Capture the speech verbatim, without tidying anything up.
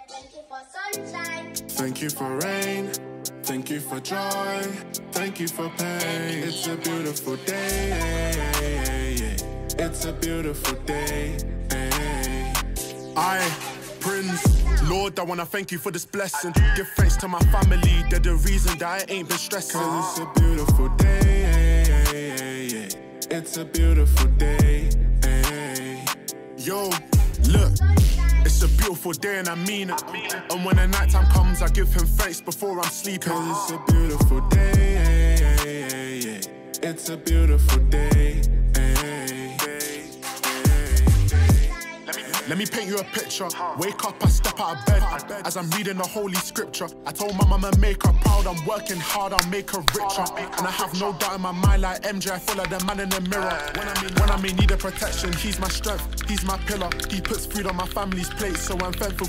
Thank you for sunshine. Thank you for rain. Thank you for joy. Thank you for pain. It's a beautiful day. It's a beautiful day. I, Prince, Lord, I wanna thank you for this blessing. Give thanks to my family, they're the reason that I ain't been stressing. Cause it's a beautiful day. It's a beautiful day. Yo, look, it's a beautiful day and I mean it. And when the night time comes, I give him thanks before I'm sleeping. Cause it's a beautiful day. It's a beautiful day. Let me paint you a picture. Wake up, I step out of bed as I'm reading the holy scripture. I told my mama make her proud. I'm working hard, I'll make her richer. And I have no doubt in my mind, like M J, I follow the man in the mirror. When I'm in, when I'm in need of protection, he's my strength, he's my pillar. He puts food on my family's plate, so I'm thankful